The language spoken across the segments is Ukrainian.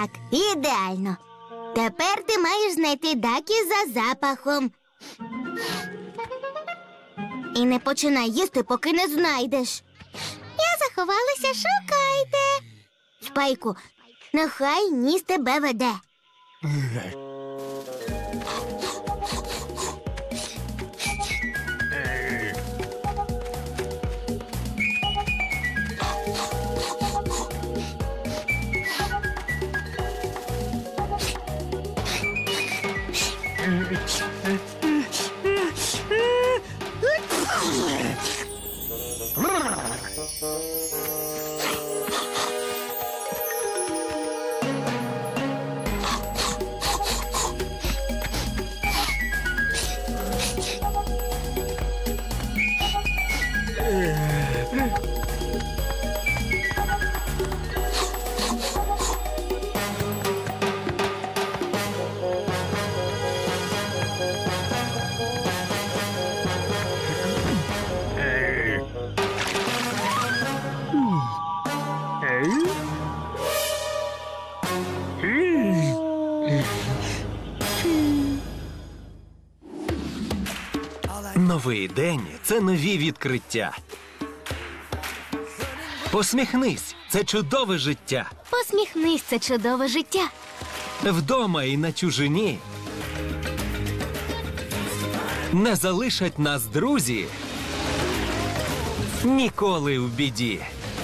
Так, ідеально. Тепер ти маєш знайти Дакі за запахом. І не починай їсти, поки не знайдеш. Я заховалася, шукайте. Спайку, нехай ніс тебе веде. Новий день – це нові відкриття. Посміхнись – це чудове життя. Посміхнись, це чудове життя. Вдома і на чужині не залишать нас друзі ніколи в біді.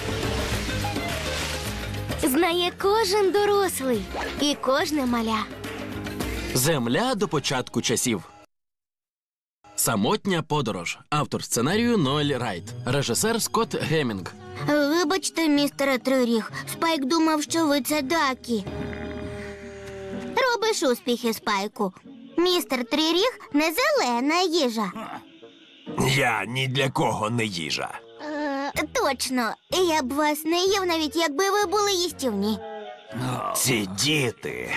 Знає кожен дорослий і кожне маля. Земля до початку часів. Самотня подорож. Автор сценарію Ноель Райт. Режисер Скотт Геммінг. Вибачте, містере Триріг, Спайк думав, що ви це Дакі. Робиш успіхи, Спайку. Містер Триріг не зелена їжа. Я ні для кого не їжа. Точно. Я б вас не їв, навіть якби ви були їстівні. Ці діти.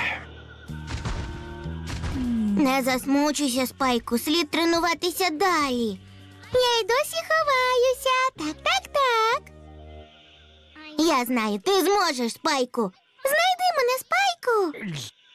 Не засмучуйся, Спайку, слід тренуватися далі. Я й досі ховаюся. Так. Я знаю, ти зможеш, Спайку. Знайди мене, Спайку.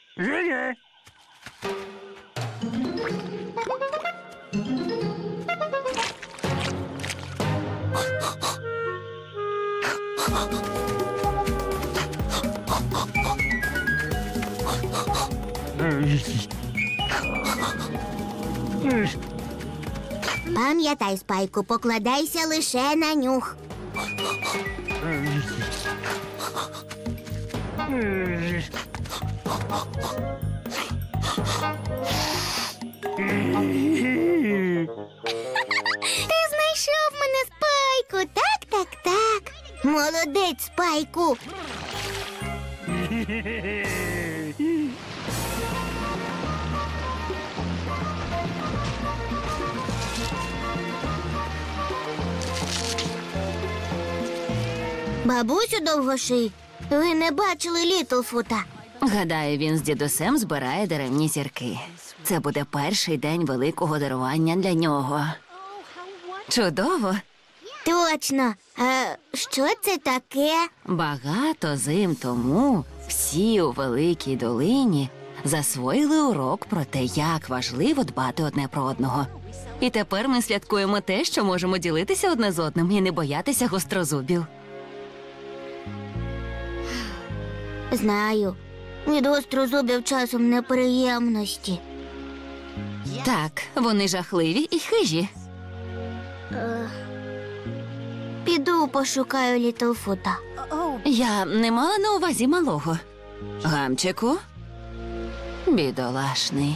Пам'ятай, Спайку, покладайся лише на нюх. Ти знайшов мене, Спайку. Так. Молодець, Спайку. Бабусю Довгоший, ви не бачили Літлфута? Гадаю, він з дідусем збирає деревні зірки. Це буде перший день великого дарування для нього. Чудово! Точно. А що це таке? Багато зим тому всі у Великій долині засвоїли урок про те, як важливо дбати одне про одного. І тепер ми святкуємо те, що можемо ділитися одне з одним і не боятися гострозубів. Знаю. Від гострозубів часом неприємності. Так, вони жахливі і хижі. Піду пошукаю Літлфута. Я не мала на увазі малого. Гамчику? Бідолашний.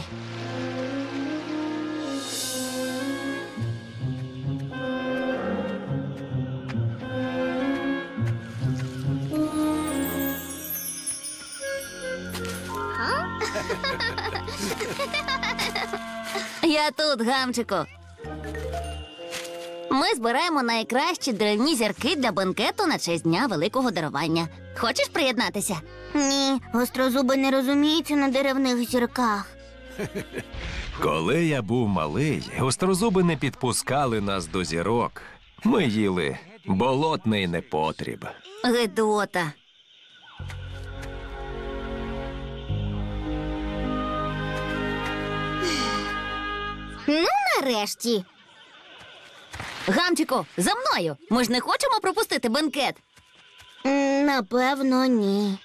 Я тут, Гамчику. Ми збираємо найкращі деревні зірки для бенкету на честь Дня Великого Дарування. Хочеш приєднатися? Ні, гострозуби не розуміються на деревних зірках. Коли я був малий, гострозуби не підпускали нас до зірок. Ми їли болотний непотріб. Гидота. Ну, нарешті. Гамчику, за мною! Ми ж не хочемо пропустити бенкет. Напевно, ні.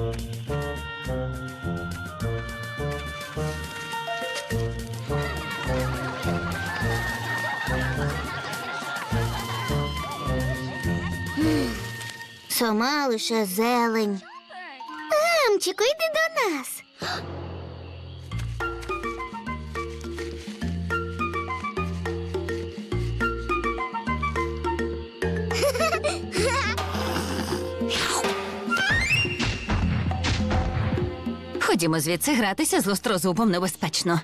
Сама лише зелень. Гамчику, йди до нас. Ходімо звідси, гратися з гострозубом небезпечно.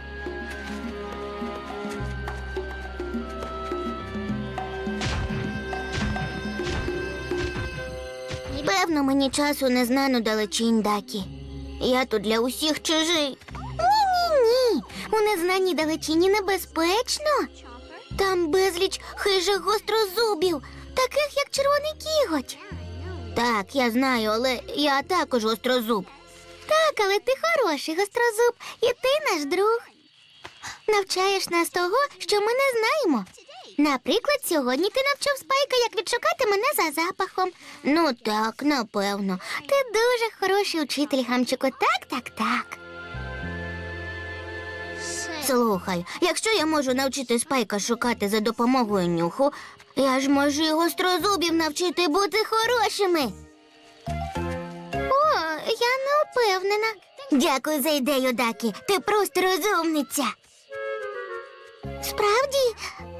Певно, мені часу не знано далечінь, Дакі. Я тут для усіх чужий. Ні-ні-ні. У незнаній далечині небезпечно. Там безліч хижих гострозубів, таких як червоний кіготь. Так, я знаю, але я також гострозуб. Так, але ти хороший гострозуб, і ти наш друг. Навчаєш нас того, що ми не знаємо. Наприклад, сьогодні ти навчив Спайка, як відшукати мене за запахом. Ну так, напевно. Ти дуже хороший учитель, Гамчику. Так. Слухай, якщо я можу навчити Спайка шукати за допомогою нюху, я ж можу і гострозубів навчити бути хорошими. О, я не впевнена. Дякую за ідею, Дакі. Ти просто розумниця. Справді?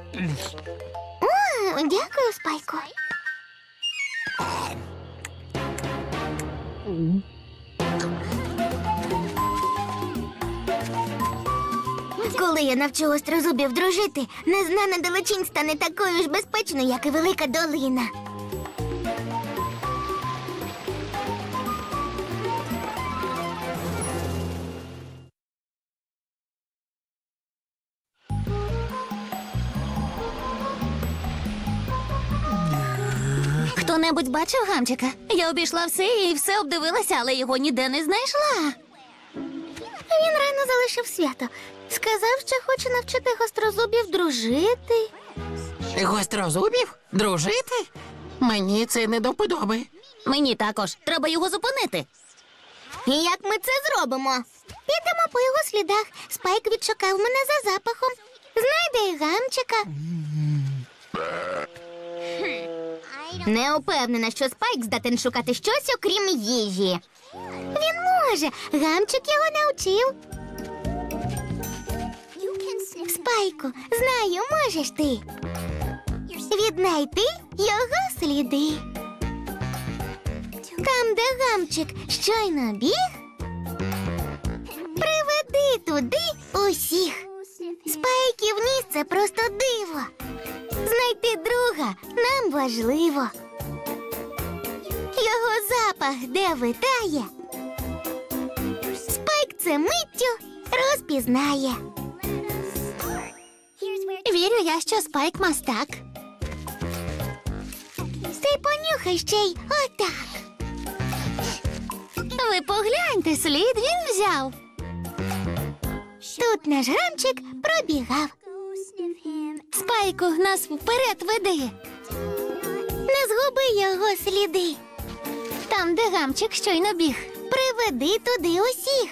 О, дякую, Спайку. Коли я навчу гострозубів дружити, незнана далечінь стане такою ж безпечною, як і велика долина. Хто-небудь бачив Гамчика? Я обійшла все і все обдивилася, але його ніде не знайшла. Він рано залишив свято. Сказав, що хоче навчити гострозубів дружити. Гострозубів? Дружити? Мені це не до вподоби. Мені також. Треба його зупинити. І як ми це зробимо? Підемо по його слідах. Спайк відшукав мене за запахом. Знайде і Гамчика. Не упевнена, що Спайк здатен шукати щось, окрім їжі. Він може. Гамчик його навчив. Спайку, знаю, можеш ти. Віднайти його сліди. Там, де Гамчик щойно біг, приведи туди усіх. Спайків ніс – це просто диво. Знайти друга нам важливо. Його запах де витає, Спайк це миттю розпізнає. Вірю я, що Спайк мастак. Ти понюхай ще й отак. Ви погляньте, слід він взяв. Тут наш Гамчик пробігав. Спайку, нас вперед веди. Не згуби його сліди. Там, де Гамчик щойно біг, приведи туди усіх.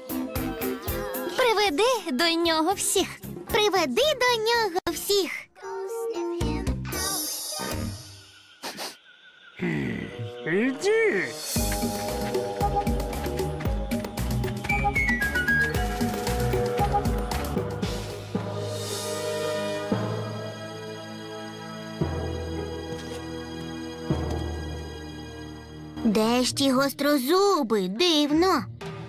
Приведи до нього всіх. Приведи до нього всіх. Де ж ті гострозуби? Дивно.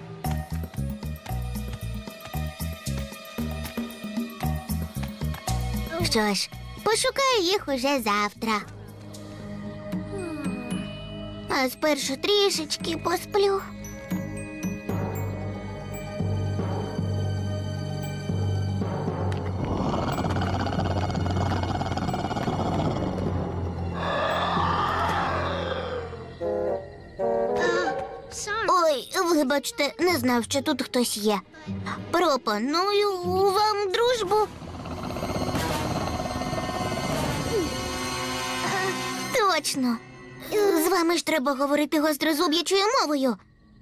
Що ж, пошукаю їх уже завтра. А спершу трішечки посплю. Ой, Вибачте, не знав, що тут хтось є. Пропоную вам дружбу. Точно. З вами ж треба говорити гострозуб'ячою мовою.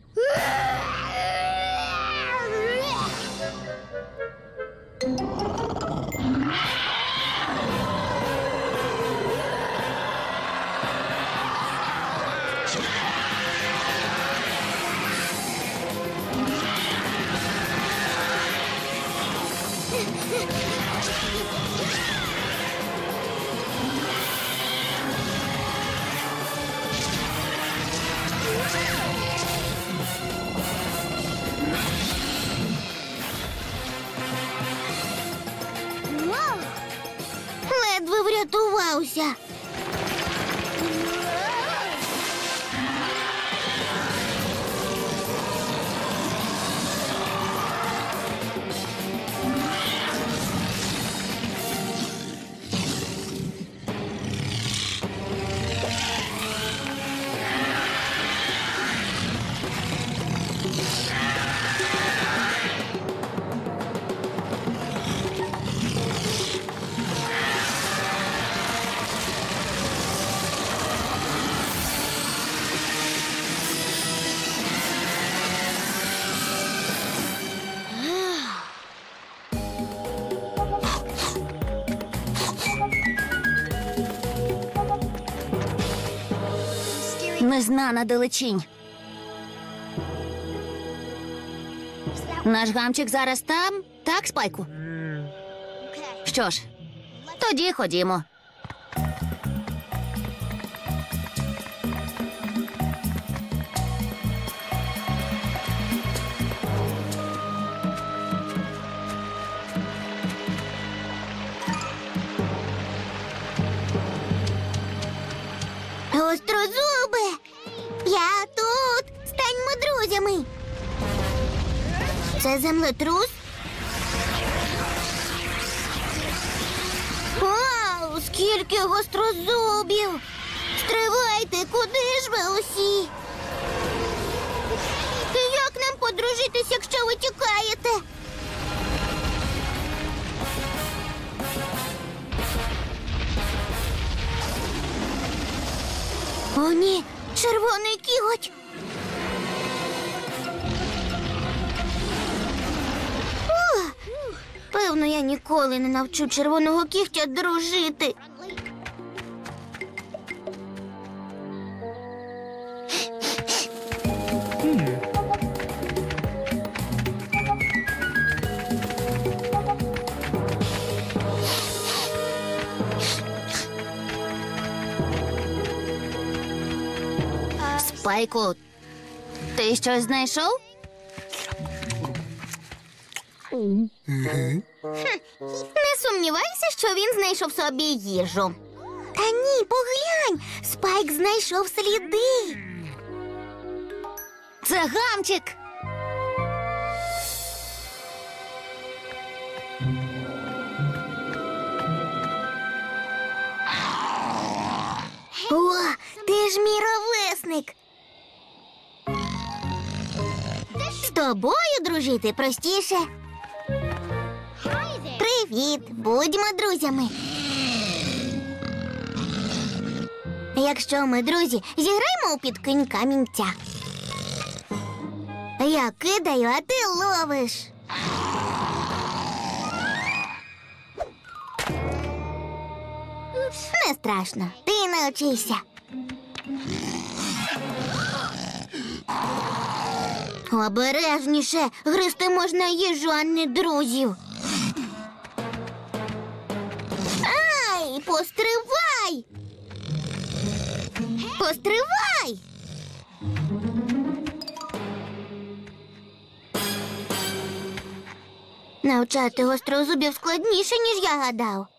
Ледве врятувався. Незнана далечінь. Наш гамчик зараз там, так, Спайку? Що ж, тоді ходімо. Гострозубе! Я тут! Станьмо друзями! Це землетрус? Вау! Скільки гострозубів! Стривайте, куди ж ви усі? Як нам подружитись, якщо ви тікаєте? О, ні, червоний кіготь. О, певно, я ніколи не навчу червоного кігтя дружити. Спайку, ти щось знайшов? Не сумнівайся, що він знайшов собі їжу. Та ні, поглянь, Спайк знайшов сліди. Це гамчик. О, ти ж мій ровесник. З тобою дружити простіше. Привіт, будьмо друзями. Якщо ми друзі, зіграємо у підкинь камінця. Я кидаю, а ти ловиш. Не страшно, ти навчися. Обережніше, гризти можна їжу, а не друзів. Ай, постривай! Постривай! Навчати гострозубів складніше, ніж я гадав.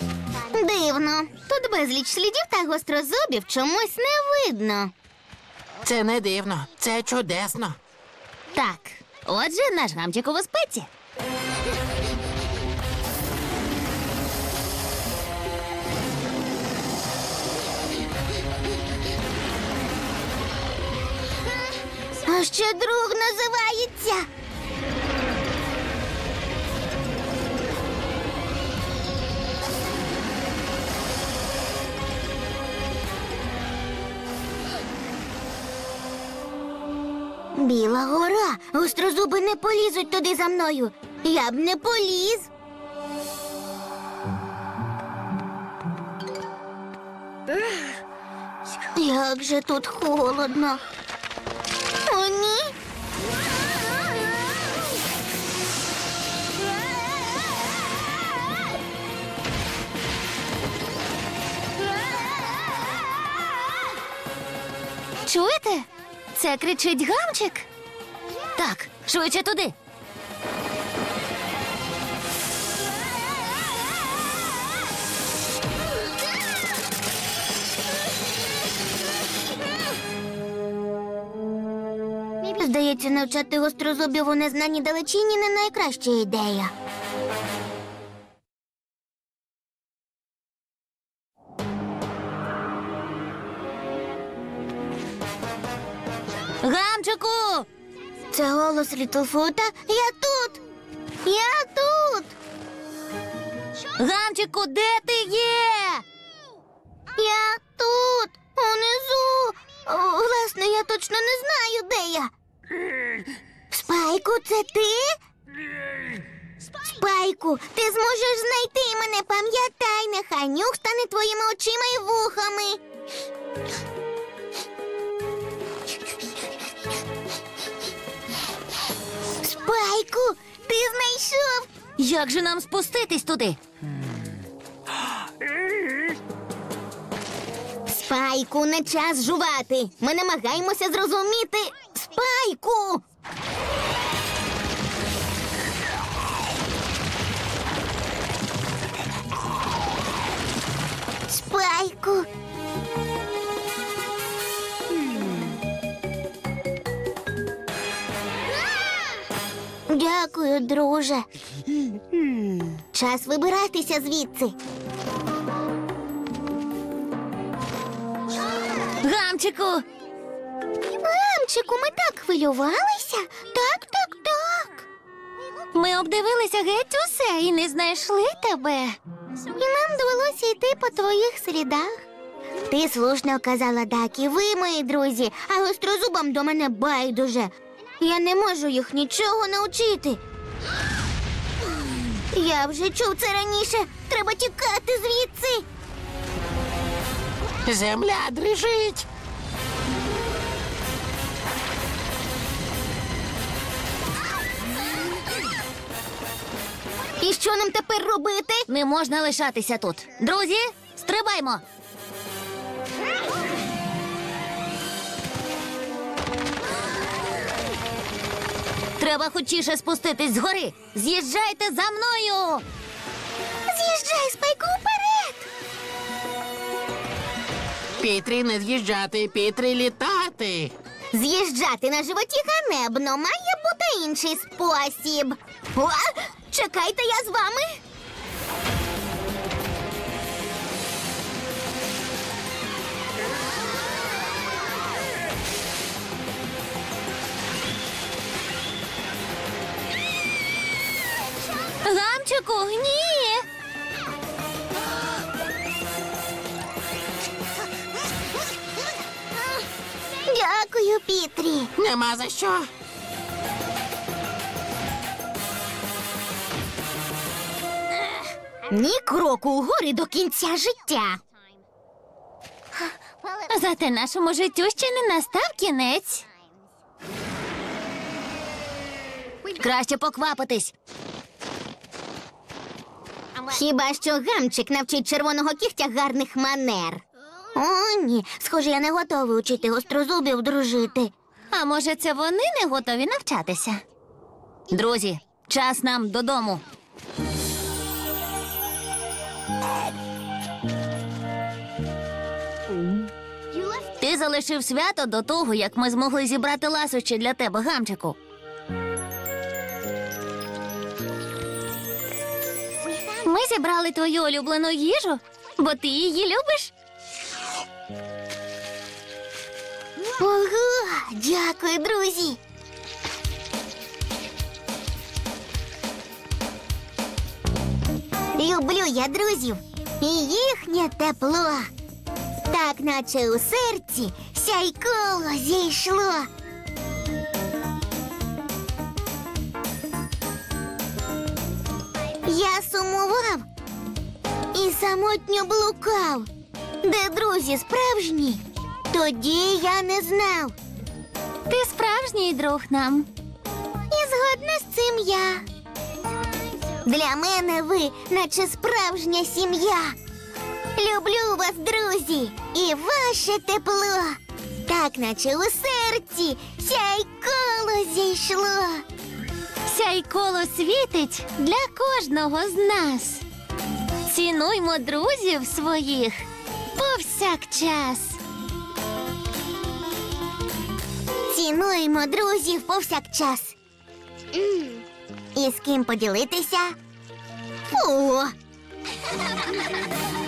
Дивно. Тут безліч слідів та гострозубів чомусь не видно. Це не дивно, це чудесно. Так, отже, наш гамчик у безпеці. А ще друг називається. Біла гора. Гострозуби не полізуть туди за мною. Я б не поліз. Як же тут холодно. О, ні. Чуєте? Це кричить гамчик. Так, швидше туди. Здається, навчати гострозубів у незнаній далечині не найкраща ідея. Гамчику! Це голос Літлфута. Я тут! Я тут! Гамчику, де ти є? Я тут, унизу. Власне, я точно не знаю, де я. Спайку, це ти? Спайку, ти зможеш знайти мене, пам'ятай, нехай нюх стане твоїми очима і вухами. Спайку, ти знайшов. Як же нам спуститись туди? Спайку, не час жувати. Ми намагаємося зрозуміти Спайку. Спайку. Дякую, друже. Час вибиратися звідси. Гамчику! Гамчику, ми так хвилювалися. Так. Ми обдивилися геть усе і не знайшли тебе. І нам довелося йти по твоїх слідах. Ти слушно казала, Дакі, ви мої друзі, а гострозубам до мене байдуже. Я не можу їх нічого навчити. Я вже чув це раніше. Треба тікати звідси. Земля дрижить. І що нам тепер робити? Не можна лишатися тут. Друзі, стрибаймо. Треба хочіше спуститись згори. З'їжджайте за мною. З'їжджай, Спайку, вперед. Пітрі не з'їжджати, Пітрі літати. З'їжджати на животі ганебно. Має бути інший спосіб. О, чекайте, я з вами. Гамчику, ні. Дякую, Пітрі. Нема за що. Ні кроку угорі до кінця життя. Зате нашому життю ще не настав кінець. Краще поквапитись. Хіба що гамчик навчить червоного кігтя гарних манер. О, ні, схоже, я не готовий учити гострозубів дружити. А може, це вони не готові навчатися? Друзі, час нам додому. Ти залишив свято до того, як ми змогли зібрати ласощі для тебе, гамчику. Ми зібрали твою улюблену їжу, бо ти її любиш. Ого, дякую, друзі. Люблю я друзів і їхнє тепло. Так, наче у серці сяйколо зійшло. Я сумував і самотньо блукав. Де друзі справжні, тоді я не знав. Ти справжній друг нам. І згодна з цим я. Для мене ви, наче справжня сім'я. Люблю вас, друзі, і ваше тепло. Так, наче у серці сяйколо зійшло. Сяйколо світить для кожного з нас. Цінуймо друзів своїх повсякчас. Цінуємо друзів повсякчас. І з ким поділитися? Фу!